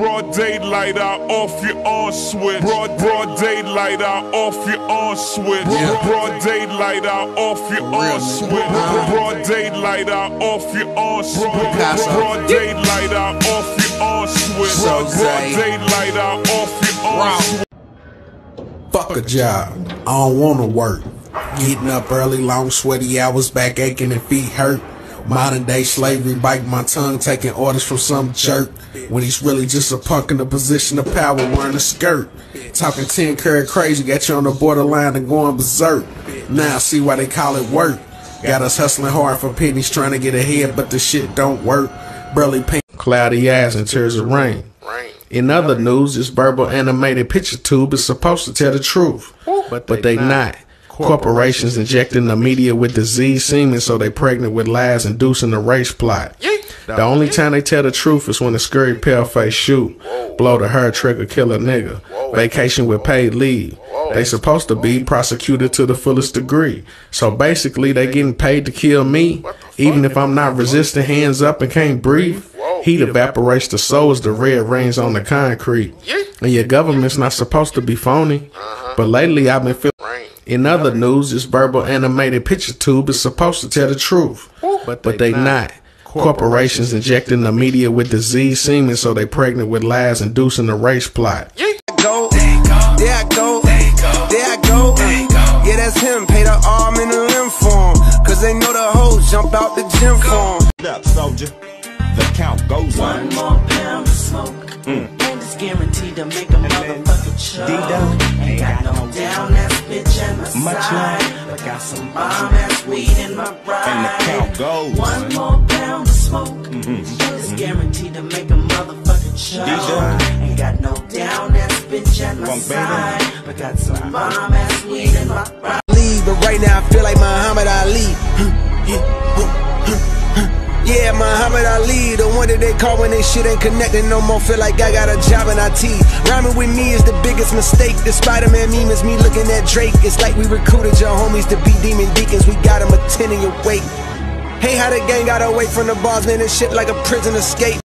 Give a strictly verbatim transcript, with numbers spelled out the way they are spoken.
Broad daylight, I off your on switch. Broad broad daylight, I off your on switch. Yeah. Broad daylight, I off your on switch. Broad daylight, I off your on switch. Broad daylight, I off your on switch. Broad daylight, I off your on switch. Fuck a job, I don't wanna work. Getting up early, long sweaty hours, back aching and feet hurt. Modern day slavery, biting my tongue, taking orders from some jerk. When he's really just a punk in a position of power, wearing a skirt. Talking ten karat crazy, got you on the borderline and going berserk. Now I see why they call it work. Got us hustling hard for pennies, trying to get ahead, but the shit don't work. Burly paint, cloudy eyes and tears of rain. In other news, this verbal animated picture tube is supposed to tell the truth, but they not. Corporations injecting the media with disease semen so they pregnant with lies, inducing a race plot. The only time they tell the truth is when a scurry pale face shoot, blow the hair trigger, kill a nigga, vacation with paid leave. They supposed to be prosecuted to the fullest degree. So basically they getting paid to kill me, even if I'm not resisting, hands up and can't breathe. Heat evaporates the soul as the red rains on the concrete. And your government's not supposed to be phony. But lately I've been feeling. In other news, this verbal animated picture tube is supposed to tell the truth, but they not. Corporations injecting the media with disease semen so they pregnant with lies, inducing a race plot. There I go, there I go, there I go. Yeah, that's him. Pay the arm and the limb for him, cause they know the hoes jump out the gym for him. Up, soldier. The count goes on. One more pound of smoke, mm. and it's guaranteed to make a motherfucker choke. Ain't got no down ass bitch at my side, but got some bomb ass weed in my ride. And the count goes. One more pound of smoke, mm-hmm. and it's guaranteed to make a motherfucker choke. Ain't got no down ass bitch at my side, but got some bomb ass weed in my ride. Leave, but right now I feel like Muhammad Ali. Yeah, Muhammad Ali, the one that they call when they shit ain't connecting no more. Feel like I got a job in I T. Rhyming with me is the biggest mistake. The Spider-Man meme is me looking at Drake. It's like we recruited your homies to be demon deacons. We got them attending your wake. Hey, how the gang got away from the bars, man, and shit like a prison escape.